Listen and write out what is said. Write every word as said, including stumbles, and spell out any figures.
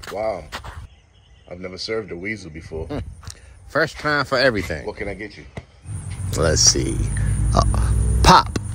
Wow. I've never served a weasel before. Mm. First time for everything. What can I get you? Let's see. Uh, pop.